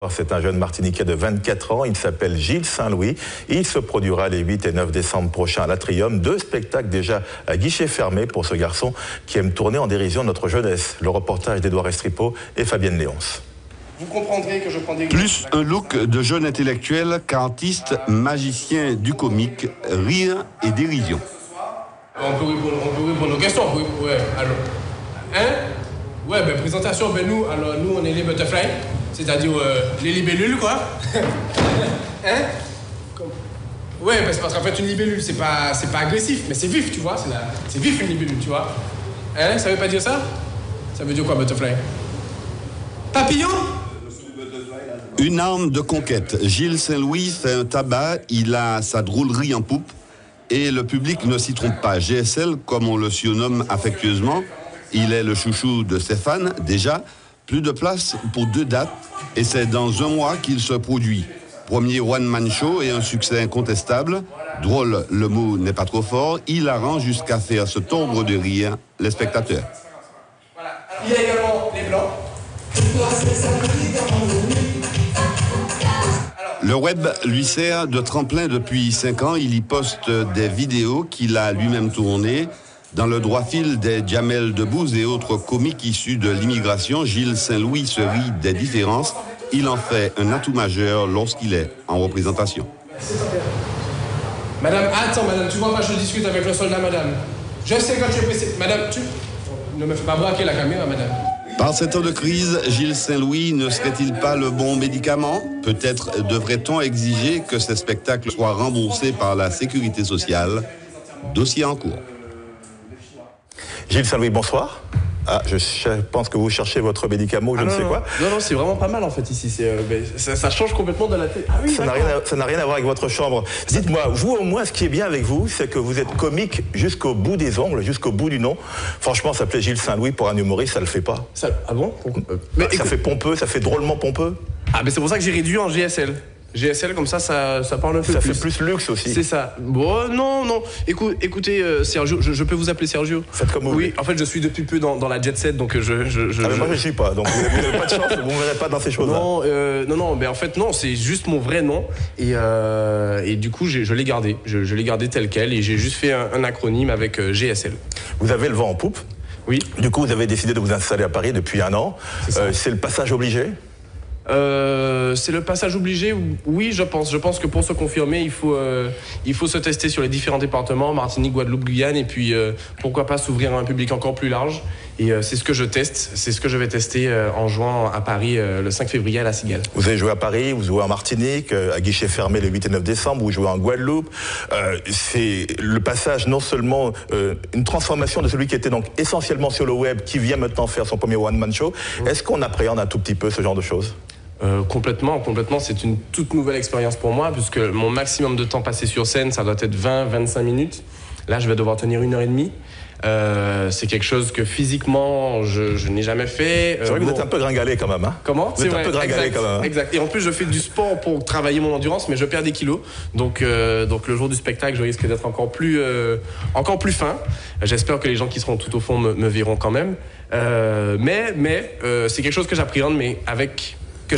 C'est un jeune Martiniquais de 24 ans, il s'appelle Gilles Saint-Louis. Il se produira les 8 et 9 décembre prochains à l'Atrium. 2 spectacles déjà à guichet fermé pour ce garçon qui aime tourner en dérision notre jeunesse. Le reportage d'Édouard Estripo et Fabienne Léonce. Vous comprendrez que je prends des... Plus un look de jeune intellectuel qu'artiste, magicien du comique, rire et dérision. On peut répondre aux questions, ouais, alors. Hein? Ouais, ben présentation, ben nous on est les butterflies, c'est-à-dire les libellules, quoi. Hein? Ouais, ben c'est parce qu'en fait une libellule, c'est pas agressif, mais c'est vif, tu vois, c'est vif une libellule, tu vois. Hein? Ça veut pas dire ça? Ça veut dire quoi, butterfly? Papillon? Une arme de conquête. Gilles Saint-Louis fait un tabac, il a sa drôlerie en poupe et le public ne s'y trompe pas. GSL, comme on le surnomme affectueusement, il est le chouchou de ses fans, déjà. Plus de place pour 2 dates et c'est dans un mois qu'il se produit. Premier one-man show et un succès incontestable. Drôle, le mot n'est pas trop fort. Hilarant jusqu'à faire se tordre de rire les spectateurs. Voilà. Il y a également les blancs. Le web lui sert de tremplin depuis 5 ans. Il y poste des vidéos qu'il a lui-même tournées. Dans le droit fil des Jamel Debbouze et autres comiques issus de l'immigration, Gilles Saint-Louis se rit des différences. Il en fait un atout majeur lorsqu'il est en représentation. Madame, attends, madame, tu vois pas, je discute avec le soldat, madame. Je sais quand tu es pressé. Madame, tu... Ne me fais pas braquer la caméra, madame. Par ces temps de crise, Gilles Saint-Louis ne serait-il pas le bon médicament? Peut-être devrait-on exiger que ces spectacles soient remboursés par la sécurité sociale. Dossier en cours. Gilles Saint-Louis, bonsoir. Ah, je pense que vous cherchez votre médicament, je ne sais quoi. Non, c'est vraiment pas mal en fait ici. Ça change complètement de la tête. Ah oui, ça n'a rien à voir avec votre chambre. Dites-moi, vous au moins, ce qui est bien avec vous, c'est que vous êtes comique jusqu'au bout des ongles, jusqu'au bout du nom. Franchement, s'appeler Gilles Saint-Louis pour un humoriste, ça le fait pas. Ah bon? Ça fait pompeux, ça fait drôlement pompeux. Ah, mais c'est pour ça que j'ai réduit en GSL. GSL, comme ça parle un peu plus. Ça fait plus luxe aussi. C'est ça. Bon, non. Écoutez, Sergio, je peux vous appeler Sergio? Faites comme vous voulez. Oui, en fait, je suis depuis peu dans la jet set, donc moi, je suis pas, donc vous n'avez pas de chance, vous ne me verrez pas dans ces choses-là. Non, mais en fait, non, c'est juste mon vrai nom. Et du coup, je l'ai gardé. Je l'ai gardé tel quel et j'ai juste fait un acronyme avec GSL. Vous avez le vent en poupe. Oui. Du coup, vous avez décidé de vous installer à Paris depuis 1 an. C'est le passage obligé? C'est le passage obligé, oui, je pense. Je pense que pour se confirmer, il faut se tester sur les différents départements, Martinique, Guadeloupe, Guyane, et puis pourquoi pas s'ouvrir à un public encore plus large. Et c'est ce que je teste, c'est ce que je vais tester en jouant à Paris le 5 février à la Cigale. Vous avez joué à Paris, vous jouez en Martinique, à guichet fermé le 8 et 9 décembre, vous jouez en Guadeloupe. C'est le passage non seulement une transformation de celui qui était donc essentiellement sur le web, qui vient maintenant faire son premier one-man show. Est-ce qu'on appréhende un tout petit peu ce genre de choses? Complètement. C'est une toute nouvelle expérience pour moi, puisque mon maximum de temps passé sur scène, ça doit être 20-25 minutes. Là, je vais devoir tenir 1h30. C'est quelque chose que physiquement, je n'ai jamais fait. C'est vrai que vous êtes un peu gringalé quand même. Hein? Comment? Vous êtes un peu gringalé quand même. Hein? Exact. Et en plus, je fais du sport pour travailler mon endurance, mais je perds des kilos. Donc le jour du spectacle, je risque d'être encore plus fin. J'espère que les gens qui seront tout au fond me verront quand même. Mais c'est quelque chose que j'appréhende, mais avec... que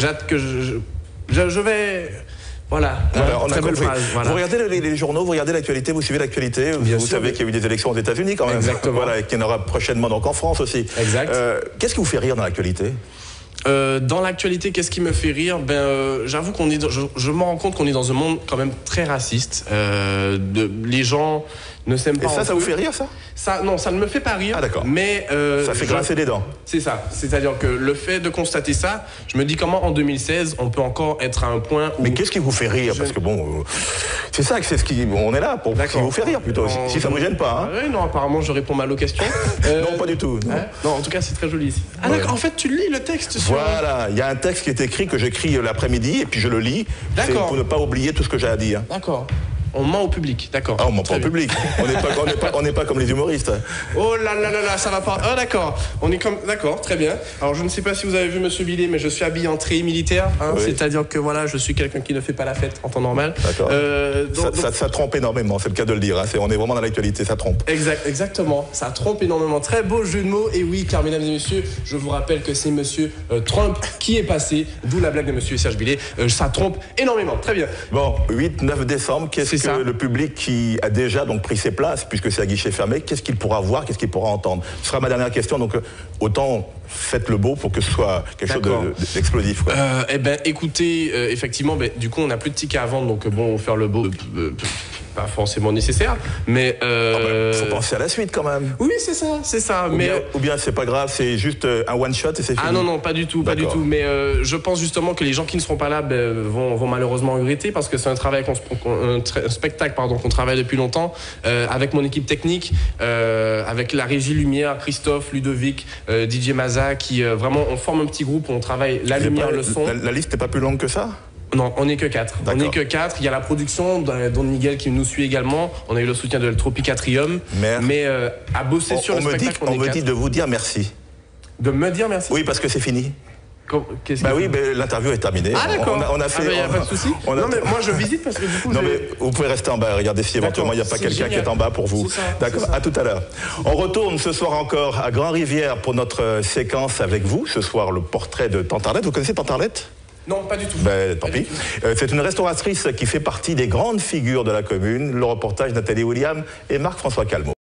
je vais... Voilà, très belle phrase. Voilà. Vous regardez les journaux, vous regardez l'actualité, vous suivez l'actualité, vous savez qu'il y a eu des élections aux États-Unis quand même. Exactement. Voilà, et qu'il y en aura prochainement donc en France aussi. Exact. Qu'est-ce qui vous fait rire dans l'actualité? Dans l'actualité, qu'est-ce qui me fait rire? J'avoue qu'on est, je me rends compte qu'on est dans un monde quand même très raciste. Les gens ne s'aiment pas. Et ça vous fait rire, ça? Non, ça ne me fait pas rire. Ah d'accord. Mais ça fait grincer des dents. C'est ça. C'est-à-dire que le fait de constater ça, je me dis comment en 2016 on peut encore être à un point où. Mais qu'est-ce qui vous fait rire? Parce que bon, c'est ça que c'est ce qui. On est là pour ce qui vous fait rire plutôt. Si ça vous gêne pas. Hein. Oui, non, apparemment je réponds mal aux questions. Non, pas du tout. Non. Non, en tout cas c'est très joli ici. Ah d'accord. En fait, tu lis le texte. Voilà, il y a un texte qui est écrit que j'écris l'après-midi et puis je le lis. C'est pour ne pas oublier tout ce que j'ai à dire. D'accord. On ment au public, d'accord. Ah, on ment pas au public. On n'est pas comme les humoristes. Oh là là là là, ça va pas. Ah d'accord. On est comme. D'accord, très bien. Alors je ne sais pas si vous avez vu Monsieur Billet, mais je suis habillé en treillis militaire. Hein, oui. C'est-à-dire que voilà, je suis quelqu'un qui ne fait pas la fête en temps normal. D'accord. Ça trompe énormément, c'est le cas de le dire. Hein. On est vraiment dans l'actualité, ça trompe. Exactement, ça trompe énormément. Très beau jeu de mots. Et oui, car mesdames et messieurs, je vous rappelle que c'est Monsieur Trump qui est passé, d'où la blague de Monsieur Serge Billet. Ça trompe énormément. Très bien. Bon, 8-9 décembre, qu'est-ce que le public qui a déjà donc pris ses places, puisque c'est à guichet fermé, qu'est-ce qu'il pourra voir, qu'est-ce qu'il pourra entendre? Ce sera ma dernière question, donc autant faites le beau pour que ce soit quelque chose d'explosif. Eh ben, écoutez, effectivement, du coup, on n'a plus de tickets à vendre, donc bon, faire le beau, pas forcément nécessaire, mais faut penser à la suite quand même. Oui, c'est ça. Ou bien c'est pas grave, c'est juste un one shot et c'est fini. Ah non, pas du tout. Mais je pense justement que les gens qui ne seront pas là vont malheureusement regretter, parce que c'est un spectacle qu'on travaille depuis longtemps avec mon équipe technique, avec la régie lumière, Christophe, Ludovic, DJ Maza, qui vraiment on forme un petit groupe où on travaille la lumière, le son. La liste n'est pas plus longue que ça? Non, on n'est que 4. On n'est que 4. Il y a la production, Don Miguel qui nous suit également. On a eu le soutien de Tropicatrium. Mais à bosser sur le spectacle, on me dit de vous dire merci. De me dire merci? Oui, parce que c'est fini. L'interview est terminée. Ah d'accord. On a fait. Il n'y a pas de souci. Non mais moi je visite parce que du coup. Non mais vous pouvez rester en bas. Regardez si éventuellement il n'y a pas quelqu'un qui est en bas pour vous. D'accord. À tout à l'heure. On retourne ce soir encore à Grand-Rivière pour notre séquence avec vous. Ce soir le portrait de Tante Arlette. Vous connaissez Tante Arlette? Non, pas du tout. Tant pis. C'est une restauratrice qui fait partie des grandes figures de la commune. Le reportage Nathalie William et Marc-François Calmeau.